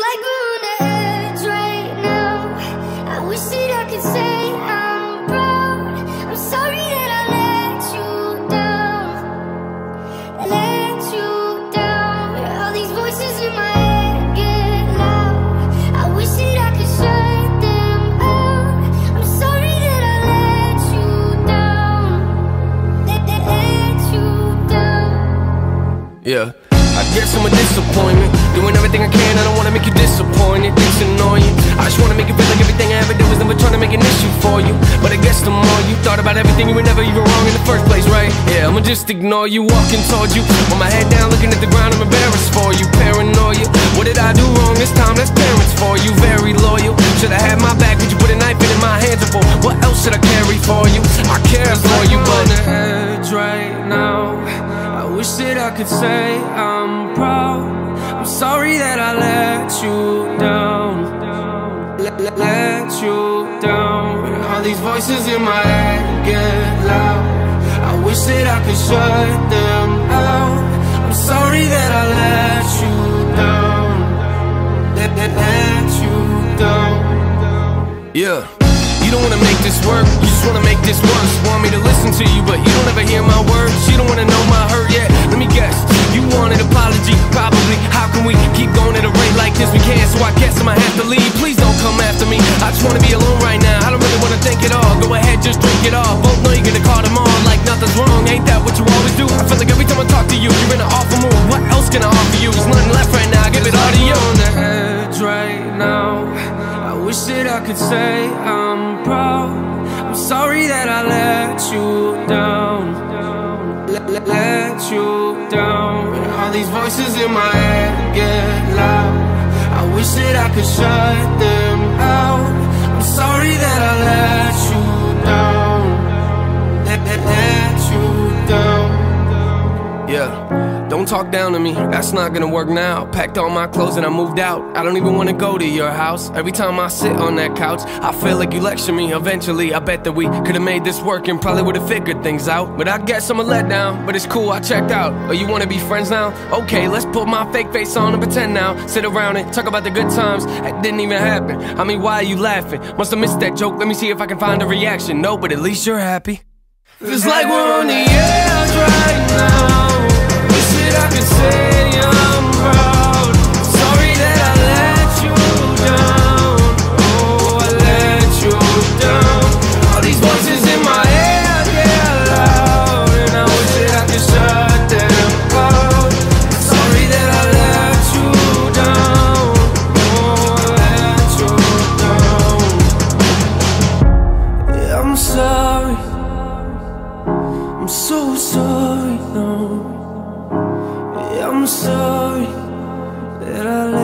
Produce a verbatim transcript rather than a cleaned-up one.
like we're on the edge right now. I wish that I could say I'm proud. I'm sorry that I let you down, let you down. All these voices in my head get loud. I wish that I could shut them out. I'm sorry that I let you down, let, let, let you down. Yeah, I guess I'm a disappointment. Doing everything I can, I don't wanna make you disappointed. It's annoying. I just wanna make it feel like everything I ever did was never trying to make an issue for you. But I guess the more you thought about everything, you were never even wrong in the first place, right? Yeah, I'ma just ignore you, walking towards you, with my head down, looking at the ground. I'm embarrassed for you, paranoia. What did I do wrong this time? That's parents for you, very loyal. Should've had my back, but you put a knife in my hands. For what else should I carry for you? I care for you, but on the edge right now. I wish that I could say I'm proud. I'm sorry that I let you down, let, let, let you down. All these voices in my head get loud. I wish that I could shut them out. I'm sorry that I let you down, let, let, let you down. Yeah. You don't wanna make this work, you just wanna make this worse. Want me to listen to you, but you don't ever hear my words. You don't wanna know my hurt yet. Let me guess, you want an apology, probably. How can we keep going at a rate like this? We can't, so I guess I'ma have to leave. Please don't come after me, I just wanna be alone right now. I don't really wanna think at all, go ahead, just drink it all. Both know you're gonna call them on like nothing's wrong. Ain't that what you always do? I feel like every time I talk to you, you're in an awful mood. What else can I offer you? There's nothing left right now, I give it all to you. On the edge right now. I wish that I could say I'm proud. I'm sorry that I let you down, let, let, let you down. All these voices in my head get loud. I wish that I could shut them out. I'm sorry that I let you down, let, let, let you down. Yeah. Don't talk down to me, that's not gonna work now. Packed all my clothes and I moved out. I don't even wanna go to your house. Every time I sit on that couch, I feel like you lecture me. Eventually, I bet that we could've made this work and probably would've figured things out. But I guess I'm a letdown, but it's cool, I checked out. Oh, you wanna be friends now? Okay, let's put my fake face on and pretend now. Sit around and talk about the good times that didn't even happen. I mean, why are you laughing? Must've missed that joke, let me see if I can find a reaction. No, but at least you're happy. Feels like we're on the edge right now. I could say I'm proud. Sorry that I let you down. Oh, I let you down. All these voices in my head get loud, and I wish that I could shut them out. Sorry that I let you down. Oh, I let you down. Yeah, I'm sorry. I'm so sorry now. I'm sorry that I let